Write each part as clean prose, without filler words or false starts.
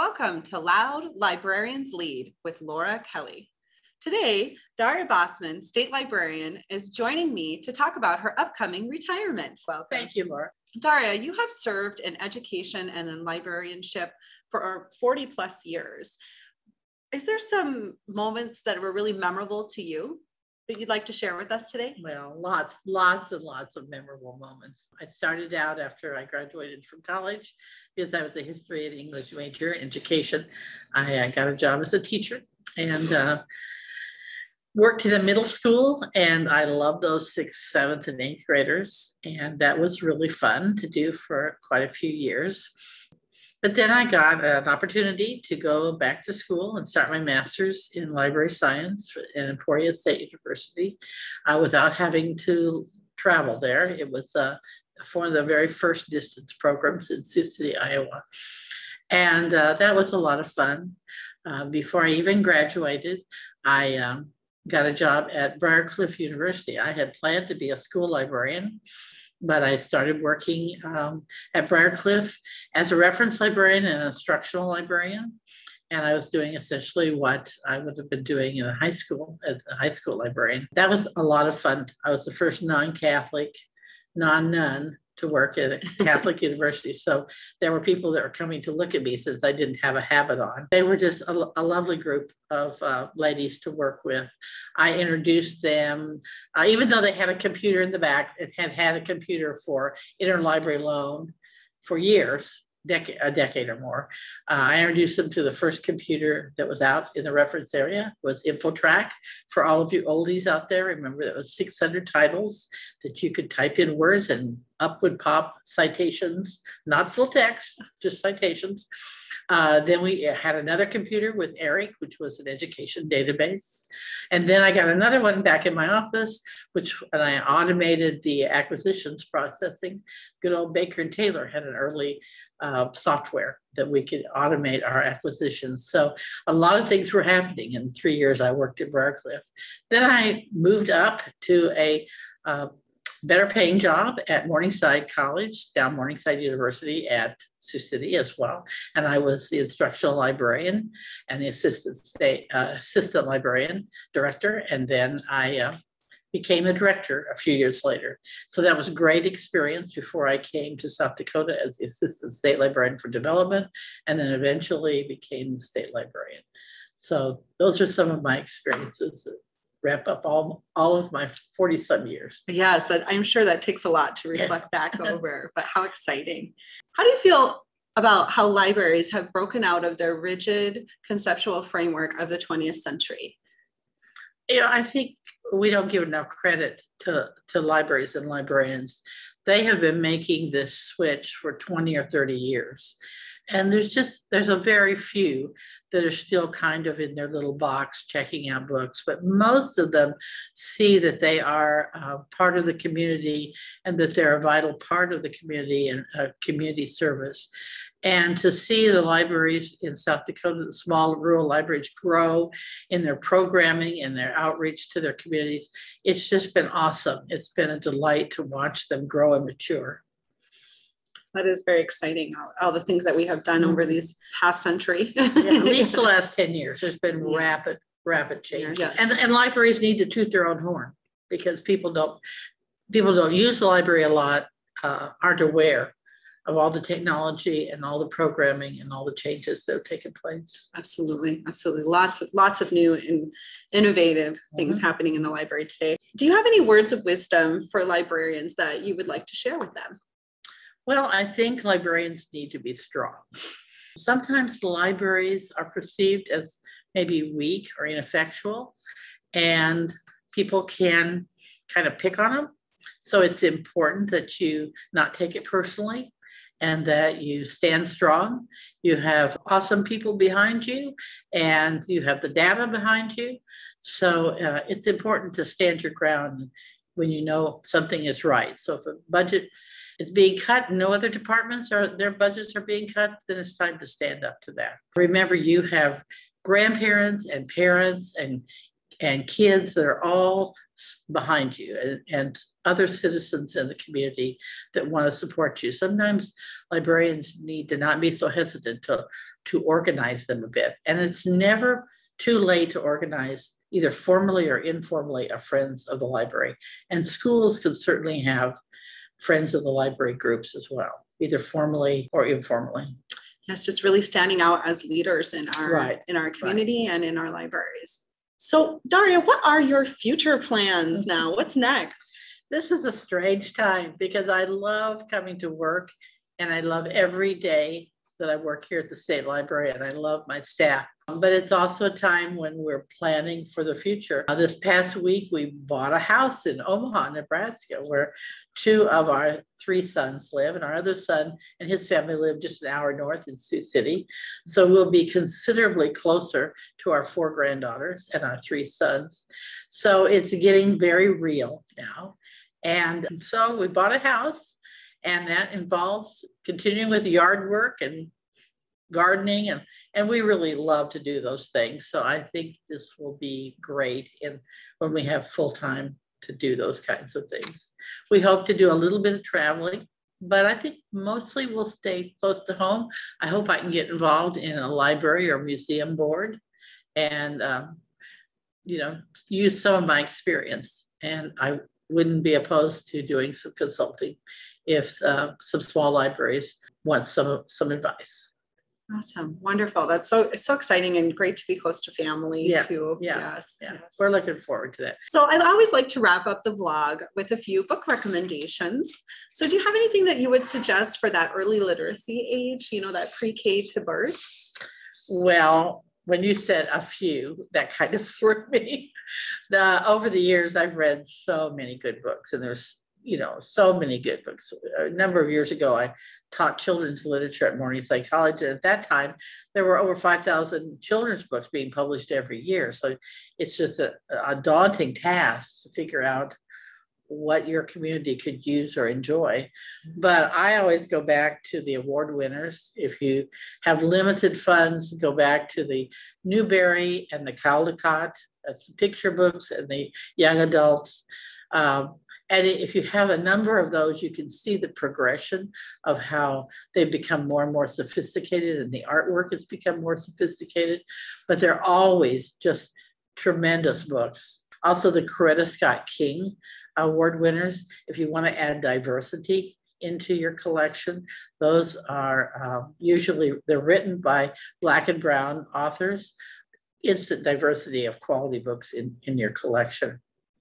Welcome to Loud Librarians Lead with Laura Kelly. Today, Daria Bossman, State Librarian, is joining me to talk about her upcoming retirement. Welcome. Thank you, Laura. Daria, you have served in education and in librarianship for 40 plus years. Is there some moments that were really memorable to you that you'd like to share with us today? Well, lots and lots of memorable moments. I started out after I graduated from college because I was a history and English major in education. I got a job as a teacher and worked in a middle school, and I loved those 6th, 7th, and 8th graders. And that was really fun to do for quite a few years. But then I got an opportunity to go back to school and start my master's in library science at Dakota State University without having to travel there. It was one of the very first distance programs in Sioux City, Iowa. And that was a lot of fun. Before I even graduated, I got a job at Briarcliff University. I had planned to be a school librarian, but I started working at Briarcliff as a reference librarian and an instructional librarian. And I was doing essentially what I would have been doing in a high school as a high school librarian. That was a lot of fun. I was the first non-Catholic, non-nun to work at a Catholic university. So there were people that were coming to look at me since I didn't have a habit on. They were just a lovely group of ladies to work with. I introduced them, even though they had a computer in the back, it had a computer for interlibrary loan for years, a decade or more. I introduced them to the first computer that was out in the reference area, was InfoTrack. For all of you oldies out there, remember that was 600 titles that you could type in words and up would pop citations, not full text, just citations. Then we had another computer with Eric, which was an education database. And then I got another one back in my office, and I automated the acquisitions processing. Good old Baker and Taylor had an early software that we could automate our acquisitions. So a lot of things were happening in the 3 years I worked at Briarcliff. Then I moved up to a better paying job at Morningside College, down Morningside University at Sioux City as well. And I was the instructional librarian and the assistant librarian director. And then I became a director a few years later. So that was a great experience before I came to South Dakota as the assistant state librarian for development, and then eventually became the state librarian. So those are some of my experiences that wrap up all of my 40-some years. Yes, I'm sure that takes a lot to reflect back over, but how exciting. How do you feel about how libraries have broken out of their rigid conceptual framework of the 20th century? I think we don't give enough credit to libraries and librarians. They have been making this switch for 20 or 30 years. And there's a very few that are still kind of in their little box checking out books, but most of them see that they are part of the community and that they're a vital part of the community and community service. And to see the libraries in South Dakota, the small rural libraries, grow in their programming and their outreach to their communities, it's just been awesome. It's been a delight to watch them grow and mature. That is very exciting, all the things that we have done over these past century. Yeah, at least the last 10 years, there's been rapid change. Yes. And libraries need to toot their own horn because people don't use the library a lot, aren't aware of all the technology and all the programming and all the changes that have taken place. Absolutely. Lots of new and innovative things happening in the library today. Do you have any words of wisdom for librarians that you would like to share with them? Well, I think librarians need to be strong. Sometimes the libraries are perceived as maybe weak or ineffectual, and people can kind of pick on them. So it's important that you not take it personally and that you stand strong. You have awesome people behind you and you have the data behind you. So it's important to stand your ground when you know something is right. So if a budget is being cut and no other departments or their budgets are being cut, then it's time to stand up to that. Remember, you have grandparents and parents and and kids that are all behind you, and other citizens in the community that want to support you. Sometimes librarians need to not be so hesitant to organize them a bit. And it's never too late to organize, either formally or informally, a Friends of the Library. And schools can certainly have Friends of the Library groups as well, either formally or informally. Yes, just really standing out as leaders in our community and in our libraries. So Daria, what are your future plans now? What's next? This is a strange time because I love coming to work, and I love every day that I work here at the State Library, and I love my staff. But it's also a time when we're planning for the future. This past week, we bought a house in Omaha, Nebraska, where 2 of our 3 sons live, and our other son and his family live just an hour north in Sioux City. So we'll be considerably closer to our 4 granddaughters and our 3 sons. So it's getting very real now. And so we bought a house, and that involves continuing with yard work and gardening, and we really love to do those things. So I think this will be great when we have full time to do those kinds of things. We hope to do a little bit of traveling, but I think mostly we'll stay close to home. I hope I can get involved in a library or museum board and use some of my experience. And I wouldn't be opposed to doing some consulting if some small libraries want some advice. Awesome. Wonderful. It's so exciting and great to be close to family too. Yes. We're looking forward to that. So I always like to wrap up the vlog with a few book recommendations. So do you have anything that you would suggest for that early literacy age, that pre-K to birth? Well, when you said a few, that kind of threw me. Over the years, I've read so many good books, and there's so many good books. A number of years ago, I taught children's literature at Morning Psychology. At that time, there were over 5,000 children's books being published every year. So it's just a daunting task to figure out what your community could use or enjoy. But I always go back to the award winners. If you have limited funds, go back to the Newbery and the Caldecott. That's the picture books and the young adults. And if you have a number of those, you can see the progression of how they've become more and more sophisticated, and the artwork has become more sophisticated, but they're always just tremendous books. Also, the Coretta Scott King award winners, if you want to add diversity into your collection, those are usually, they're written by Black and brown authors. Instant diversity of quality books in your collection.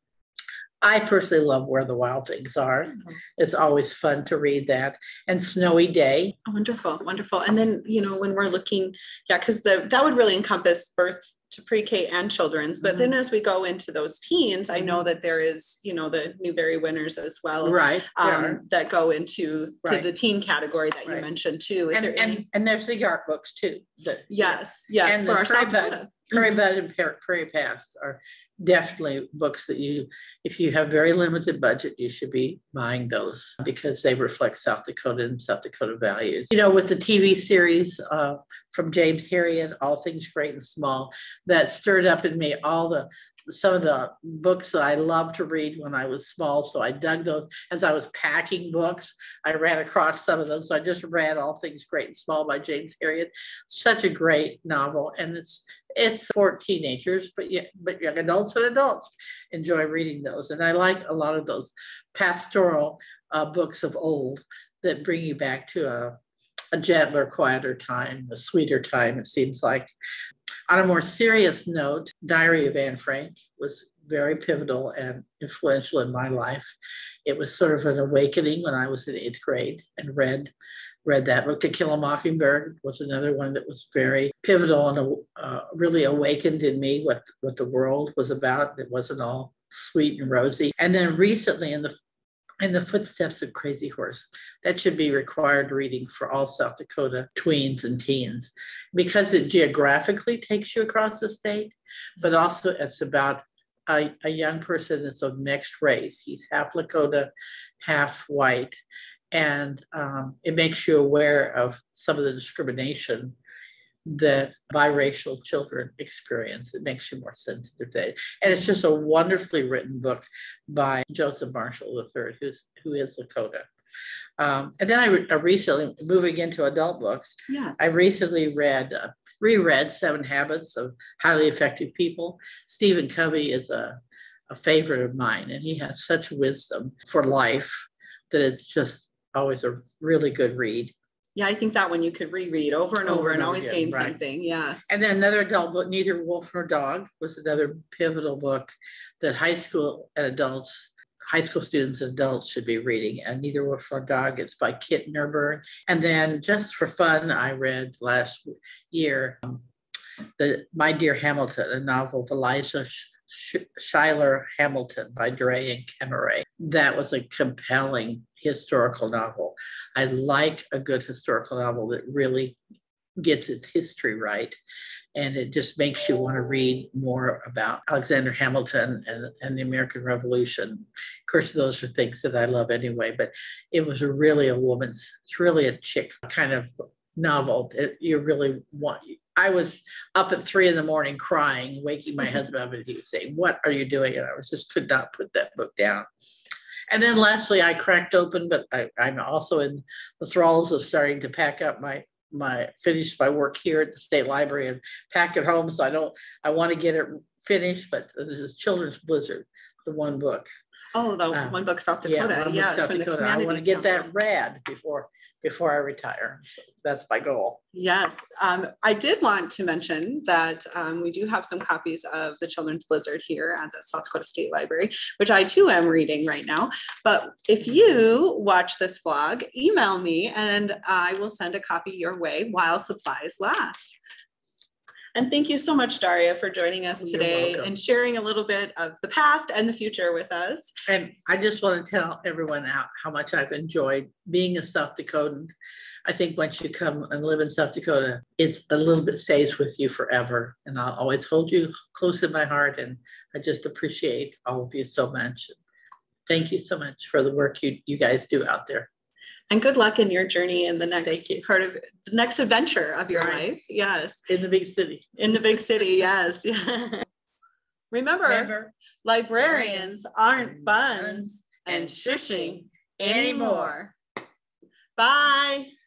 I personally love Where the Wild Things Are. It's always fun to read that. And Snowy Day. Oh, wonderful, wonderful. And then, when we're looking, because that would really encompass birth to pre-K and children's. But then as we go into those teens, I know that there is, the Newbery winners as well. Right. That go into to the teen category that you mentioned too. And there's the art books too. Yes. And for the Prairie Bud and Prairie Paths are definitely books that if you have very limited budget, you should be buying those because they reflect South Dakota and South Dakota values. With the TV series from James Herriot, All Things Great and Small, that stirred up in me some of the books that I loved to read when I was small. So I dug those as I was packing books. I ran across some of them. So I just read All Things Great and Small by James Herriot. Such a great novel. And it's for teenagers, but young adults and adults enjoy reading those. And I like a lot of those pastoral books of old that bring you back to a gentler, quieter time, a sweeter time, it seems like. On a more serious note, Diary of Anne Frank was very pivotal and influential in my life. It was sort of an awakening when I was in 8th grade and read that book. To Kill a Mockingbird was another one that was very pivotal and really awakened in me what the world was about. It wasn't all sweet and rosy. And then recently in the Footsteps of Crazy Horse, that should be required reading for all South Dakota tweens and teens because it geographically takes you across the state, but also it's about a young person that's of mixed race. He's half Lakota, half white, and it makes you aware of some of the discrimination that biracial children experience. It makes you more sensitive to it. And it's just a wonderfully written book by Joseph Marshall III, who is Dakota. And then I recently, moving into adult books, Yes. I recently reread 7 Habits of Highly Effective People. Stephen Covey is a favorite of mine, and he has such wisdom for life that it's just always a really good read. Yeah, I think that one you could reread over and over and always gain something. Yes. And then another adult book, Neither Wolf Nor Dog, was another pivotal book that high school students and adults should be reading. And Neither Wolf Nor Dog, it's by Kit Nerburn. And then just for fun, I read last year, My Dear Hamilton, a novel of Eliza Schuyler Hamilton by Dre and Kemmeray. That was a compelling historical novel. I like a good historical novel that really gets its history right. And it just makes you want to read more about Alexander Hamilton and the American Revolution. Of course, those are things that I love anyway, but it was really it's really a chick kind of novel that you really want. I was up at 3 a.m. crying, waking my husband up, and he was saying, "What are you doing?" And I could not put that book down. And then lastly, I cracked open, but I'm also in the thralls of starting to pack up finish my work here at the State Library and pack it home. So I want to get it finished, but there's Children's Blizzard, the one book. Oh, the one book, South Dakota. Yeah, South Dakota. I want to get that read before I retire. So that's my goal. Yes. I did want to mention that we do have some copies of the Children's Blizzard here at the South Dakota State Library, which I too am reading right now. But if you watch this vlog, email me and I will send a copy your way while supplies last. And thank you so much, Daria, for joining us today and sharing a little bit of the past and the future with us. And I just want to tell everyone how much I've enjoyed being a South Dakotan. I think once you come and live in South Dakota, it's a little bit stays with you forever. And I'll always hold you close in my heart. And I just appreciate all of you so much. Thank you so much for the work you guys do out there. And good luck in your journey in the next part of the next adventure of your life. Yes. In the big city. In the big city, yes. Remember, librarians aren't buns and shushing anymore. Bye.